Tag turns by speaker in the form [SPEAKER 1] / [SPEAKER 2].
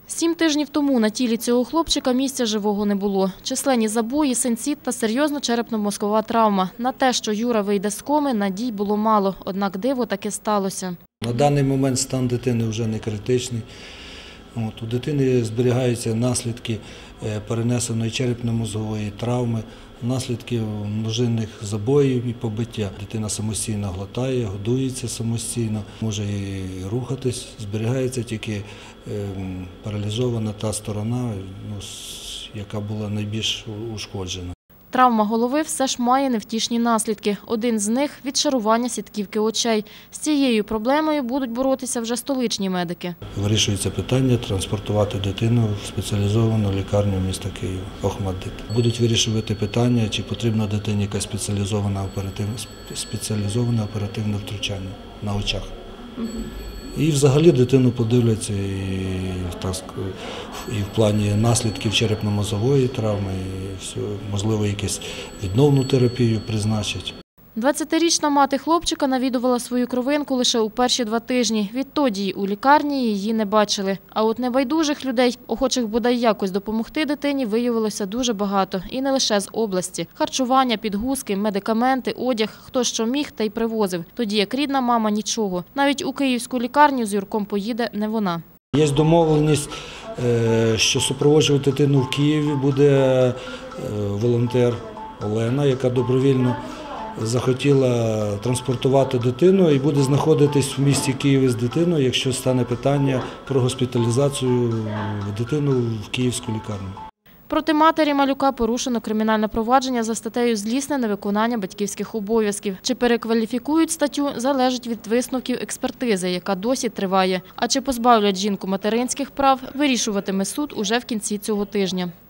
[SPEAKER 1] 7 тижнів тому на тілі цього хлопчика місця живого не було. Численні забої, синці та серйозна черепно-мозкова травма. На те, що Юра вийде з коми, надій було мало. Однак диво таки сталося.
[SPEAKER 2] На даний момент стан дитини вже не критичний. У дитини зберігаються наслідки перенесеної черепно-мозгової травми, наслідки множинних забоїв і побиття. Дитина самостійно глотає, годується самостійно, може і рухатись. Зберігається тільки паралізована та сторона, яка була найбільш ушкоджена.
[SPEAKER 1] Травма голови все ж має невтішні наслідки. Один з них – відшарування сітківки очей. З цією проблемою будуть боротися вже столичні медики.
[SPEAKER 2] Вирішується питання транспортувати дитину в спеціалізовану лікарню міста Києва «Охматдит». Будуть вирішувати питання, чи потрібна дитині якесь спеціалізоване оперативне втручання на очах. І взагалі дитину подивляться і в плані наслідків черепно-мозгової травми, і можливо якусь відновну терапію призначать.
[SPEAKER 1] 20-річна мати хлопчика навідувала свою кровинку лише у перші 2 тижні. Відтоді у лікарні її не бачили. А от небайдужих людей, охочих бодай якось допомогти дитині, виявилося дуже багато. І не лише з області. Харчування, підгузки, медикаменти, одяг, хто що міг, та й привозив. Тоді як рідна мама – нічого. Навіть у київську лікарню з Юрком поїде не вона.
[SPEAKER 2] Є домовленість, що супроводжувати дитину в Києві буде волонтер Олена, яка добровільно захотіла транспортувати дитину і буде знаходитись в місті Києві з дитиною, якщо стане питання про госпіталізацію дитини в київську лікарню.
[SPEAKER 1] Проти матері малюка порушено кримінальне провадження за статтею «Злісне невиконання батьківських обов'язків». Чи перекваліфікують статтю, залежить від висновків експертизи, яка досі триває. А чи позбавлять жінку материнських прав, вирішуватиме суд уже в кінці цього тижня.